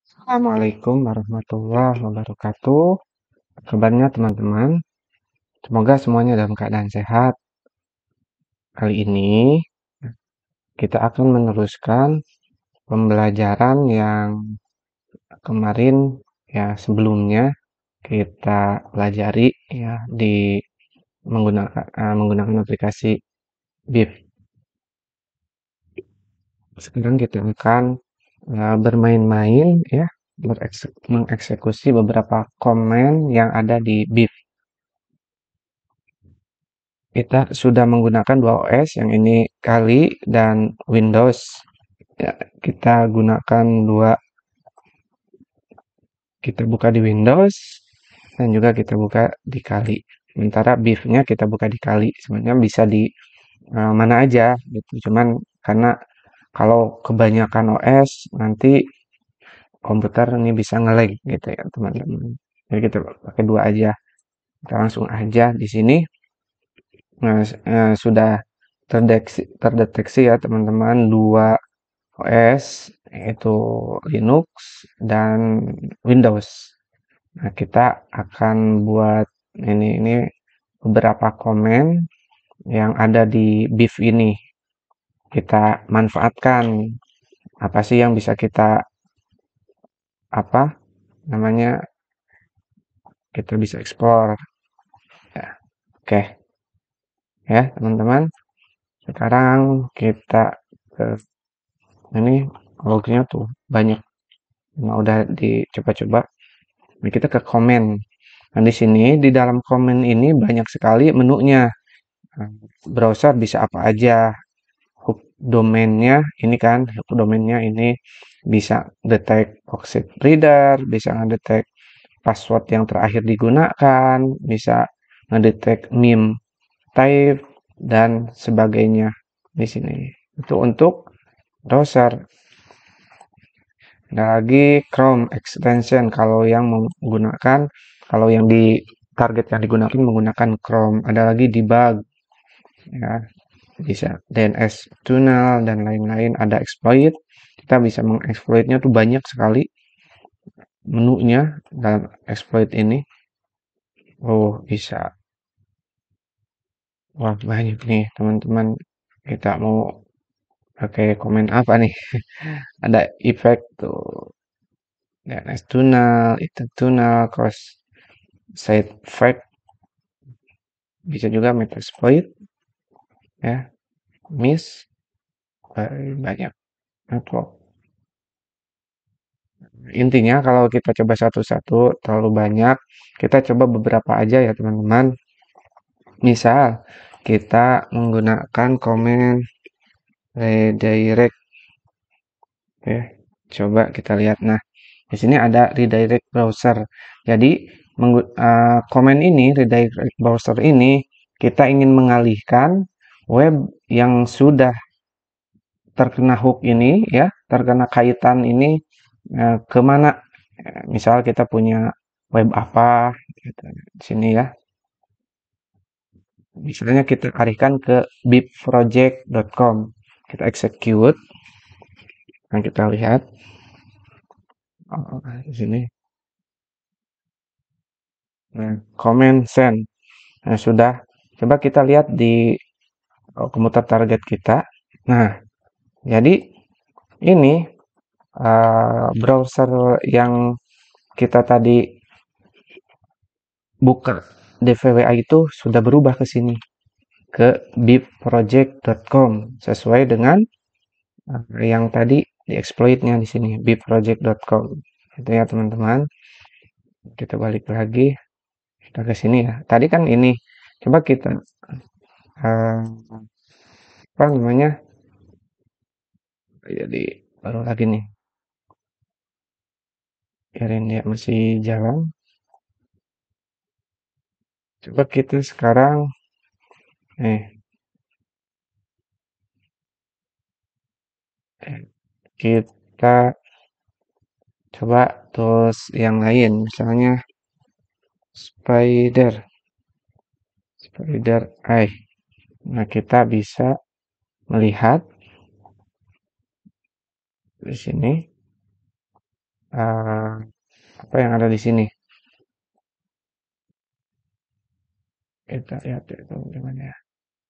Assalamualaikum warahmatullahi wabarakatuh. Kabarnya teman-teman, semoga semuanya dalam keadaan sehat. Kali ini kita akan meneruskan pembelajaran yang kemarin sebelumnya kita pelajari di menggunakan aplikasi BIF. Sekarang kita akan bermain-main mengeksekusi beberapa komen yang ada di BIF. Kita sudah menggunakan dua OS, yang ini Kali dan Windows. Ya, kita gunakan dua, kita buka di Windows dan juga kita buka di Kali. Sementara BIF-nya kita buka di Kali. Sebenarnya bisa di mana aja gitu. Cuman karena kalau kebanyakan OS nanti komputer ini bisa nge-lag gitu ya, teman-teman. Jadi kita pakai dua aja. Kita langsung aja di sini. Nah, sudah terdeteksi ya teman-teman, dua OS, yaitu Linux dan Windows. Nah, kita akan buat ini beberapa komen yang ada di BIF ini. Kita manfaatkan apa sih yang bisa kita apa namanya kita bisa eksplor. Ya, oke ya teman-teman. Sekarang kita ke ini lognya tuh banyak. Nah, udah dicoba-coba. Nah, kita ke komen. Nah, di sini di dalam komen ini banyak sekali menunya. Nah, browser bisa apa aja. Hook domainnya ini kan, hook domainnya ini bisa detect proxy reader, bisa ngedetek password yang terakhir digunakan, bisa ngedetek meme type dan sebagainya di sini. Itu untuk browser. Ada lagi Chrome extension kalau yang di target yang digunakan menggunakan Chrome. Ada lagi debug ya, bisa DNS tunnel dan lain-lain, ada exploit. Kita bisa mengeksploitnya tuh banyak sekali menunya dalam exploit ini. Oh, bisa. Wah, banyak nih teman-teman. Kita mau pakai komen apa nih? Ada efek tuh DNS tunnel, itu tunnel, cross site fact, bisa juga metasploit ya, miss, banyak network. Intinya kalau kita coba satu-satu terlalu banyak, kita coba beberapa aja ya teman-teman. Misal kita menggunakan komen redirect ya. Coba kita lihat. Nah, di sini ada redirect browser. Jadi komen ini redirect browser ini kita ingin mengalihkan web yang sudah terkena hook ini ya, terkena kaitan ini kemana? Misal kita punya web apa gitu, di sini ya. Misalnya kita alihkan ke bipproject.com. Kita execute. Dan kita lihat di sini. Nah, comment send. Nah, sudah. Coba kita lihat di komputer target kita. Nah, jadi ini browser yang kita tadi buka DVWA itu sudah berubah ke sini, ke bipproject.com, sesuai dengan yang tadi dieksploitnya di sini, bipproject.com. Itu ya teman-teman. Kita balik lagi, kita ke sini ya. Tadi kan ini, coba kita uh, apa namanya? Jadi baru lagi nih, biarin dia masih jalan. Coba kita sekarang, eh, kita coba terus yang lain, misalnya spider eye. Nah, kita bisa melihat di sini eh, apa yang ada di sini. Kita lihat itu gimana ya.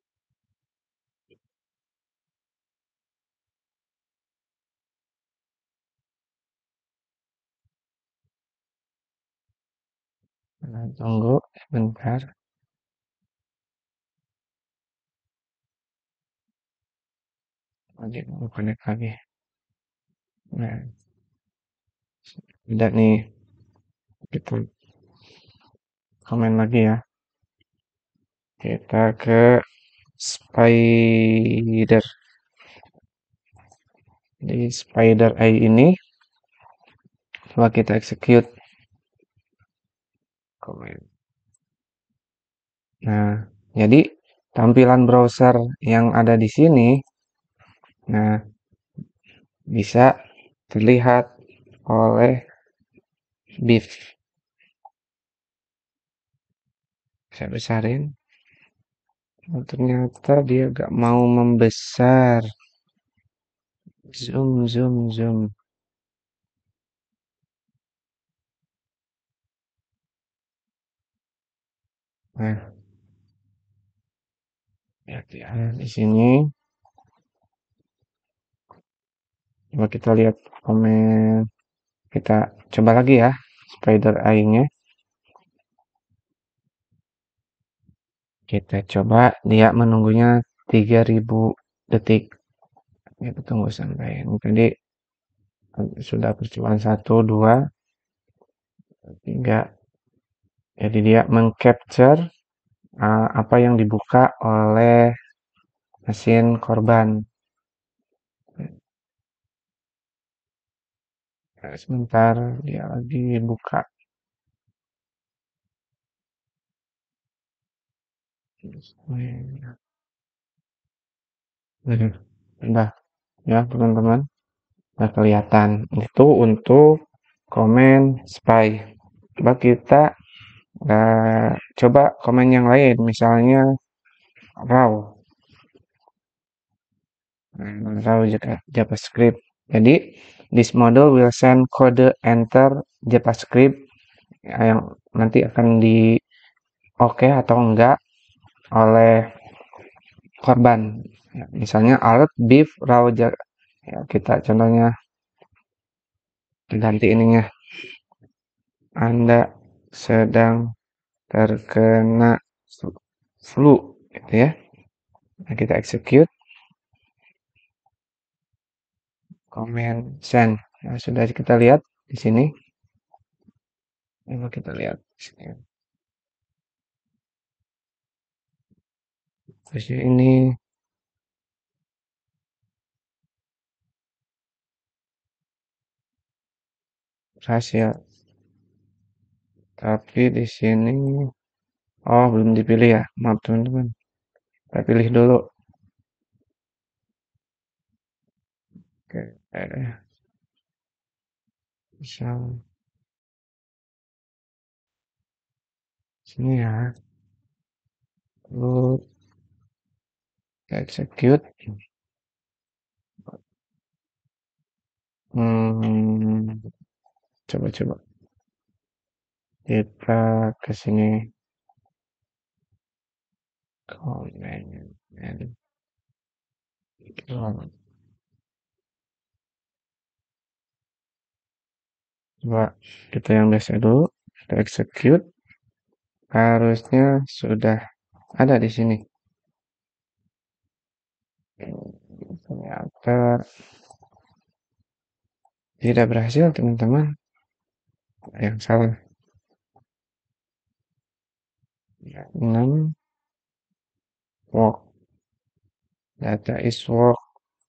Nah, tunggu sebentar. Lagi mau connect lagi. Nah, udah nih. Kita komen lagi ya. Kita ke spider. Di spider eye ini, coba kita execute komen. Nah, jadi tampilan browser yang ada di sini, nah bisa terlihat oleh Beef. Saya besarin. Oh, ternyata dia gak mau membesar. Zoom, zoom, zoom. Nah, lihat ya, di sini. Coba kita lihat komen. Kita coba lagi ya, spider eye-nya. Kita coba dia menunggunya 3000 detik. Kita tunggu sampai ini tadi sudah percobaan 1, 2, 3. Jadi dia mengcapture apa yang dibuka oleh mesin korban. Nah, sebentar dia lagi buka. Udah ya teman-teman, udah kelihatan. Itu untuk komen spy. Coba kita coba komen yang lain, misalnya raw. Raw juga JavaScript. Jadi this model will send kode enter JavaScript yang nanti akan di oke atau enggak oleh korban. Ya, misalnya alert beef raw ya, kita contohnya ganti ininya. Anda sedang terkena flu gitu ya. Nah, kita execute command send. Nah, sudah kita lihat di sini. Coba kita lihat di sini. Terus ini berhasil. Tapi di sini oh belum dipilih ya. Maaf teman-teman. Kita pilih dulu. Oke, misal sini ya. Lalu kita execute. Hmm, coba-coba kita ke sini. Comment and draw. Coba kita yang biasa dulu. Kita execute. Harusnya sudah ada di sini. Ternyata tidak berhasil teman-teman. Yang salah. 6 work. Data is work.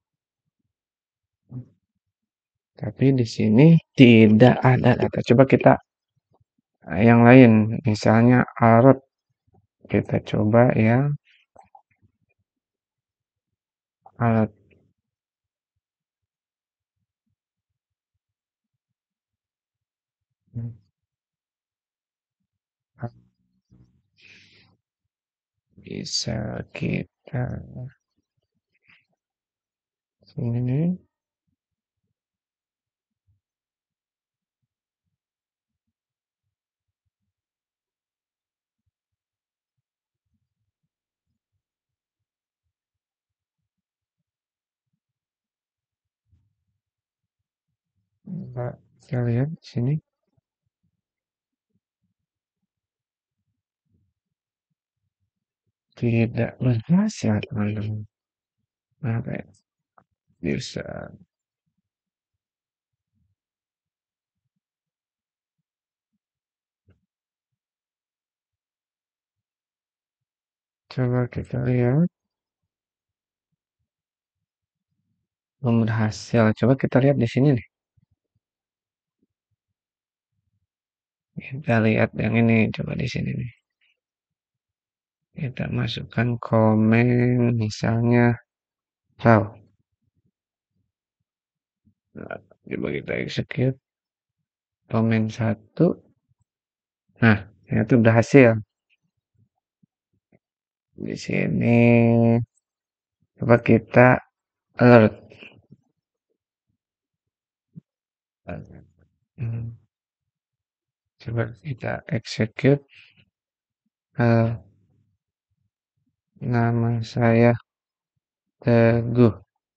Tapi di sini tidak ada data. Coba kita yang lain. Misalnya alert. Kita coba yang alert. Bisa kita sini Coba kita lihat di sini. Tidak berhasil, teman-teman. Apa ya? Bisa. Coba kita lihat. Belum berhasil. Coba kita lihat di sini nih. Kita lihat yang ini. Coba di sini nih. Kita masukkan komen. Misalnya. Wow. Nah, coba kita execute. Komen satu. Nah, itu berhasil. Di sini. Coba kita alert. Hmm, Coba kita execute. Eh, Nama saya Teguh.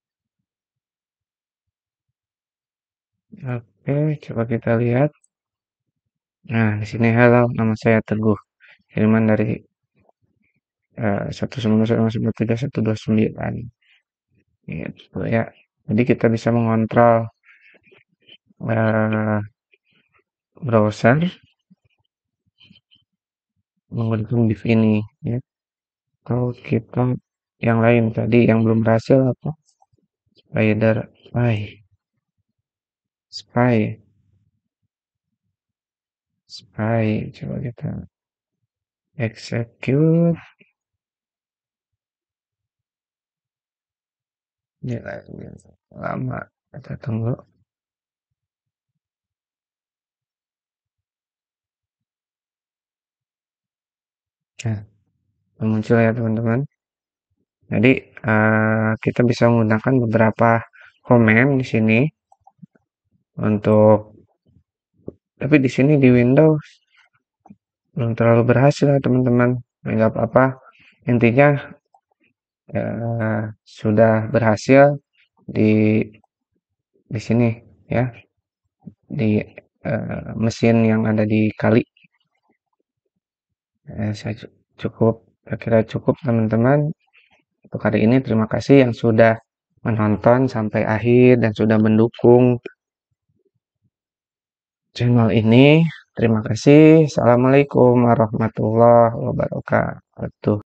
Oke, coba kita lihat. Nah, di sini halo, nama saya Teguh. Kiriman dari 191 123 129. Gitu ya. Jadi kita bisa mengontrol eh, browser menggunakan div ini ya. Kalau kita yang lain tadi yang belum berhasil apa? Spider spy spy coba kita execute nilainya lama kita tunggu. Nah, muncul ya teman-teman. Jadi kita bisa menggunakan beberapa komen di sini untuk, tapi di sini di Windows belum terlalu berhasil ya teman-teman. Nggak apa-apa. Intinya sudah berhasil di sini ya, di mesin yang ada di Kali. Saya cukup, saya kira cukup teman-teman untuk hari ini. Terima kasih yang sudah menonton sampai akhir dan sudah mendukung channel ini. Terima kasih. Assalamualaikum warahmatullahi wabarakatuh.